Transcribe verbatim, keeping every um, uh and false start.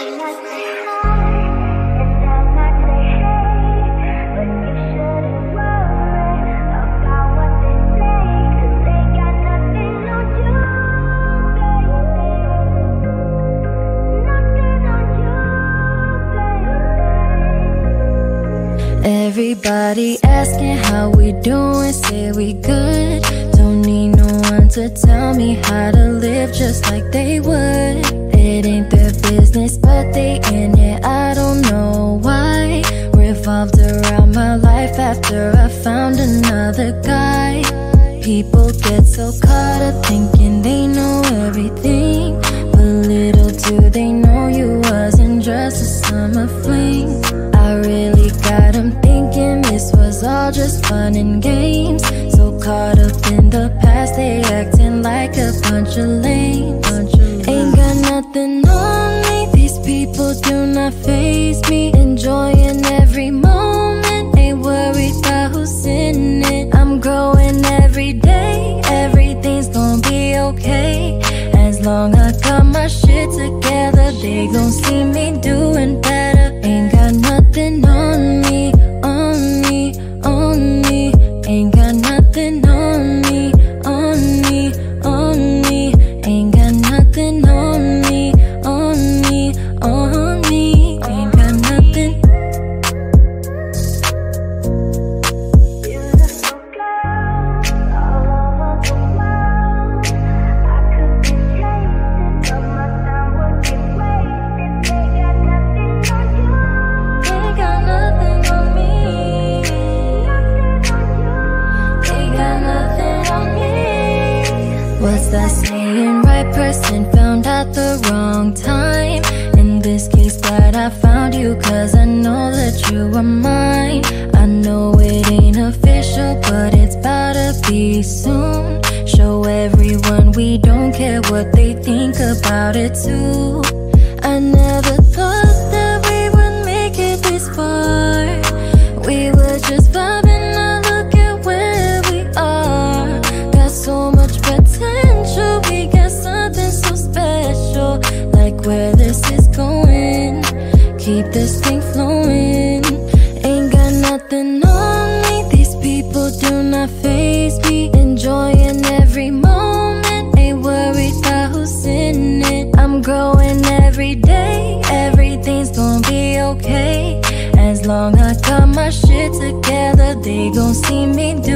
Everybody asking how we doing, say we good. Don't need no one to tell me how to live just like they would. It ain't their business, but they in it, I don't know why. Revolved around my life after I found another guy. People get so caught up thinking they know everything, but little do they know you wasn't just a summer fling. I really got them thinking this was all just fun and games. So caught up in the past, they acting like a bunch of lames. Ain't got nothing on me, these people do not faze me. Enjoying every moment, ain't worried about who's in it. I'm growing every day, everything's gonna be okay. As long as I got my shit together, they gon' see me doing better. Ain't got nothing on me, on me, on me. Ain't got nothing on me, on me, on me. Ain't got nothing on me, on me, on me. Ain't got nothing. Beautiful girls all over the world. I could be chasing, but my time would get wasted. They got nothing on you. They got nothing on me. They got nothing on me. What's that saying? Right person found at the wrong time. In this case, glad I found you, cause I know that you are mine. I know it ain't official, but it's about to be soon. Show everyone we don't care what they think about it too. I never thought that we would make it this far. We were just vibing, now look at where we are. Got so much potential, we got something so special. Like where this is going, keep this thing flowing. Ain't got nothing on me, these people do not faze me. Enjoying every moment, ain't worried about who's in it. I'm growing every day, everything's gonna be okay. As long as I got my shit together, they gon' see me do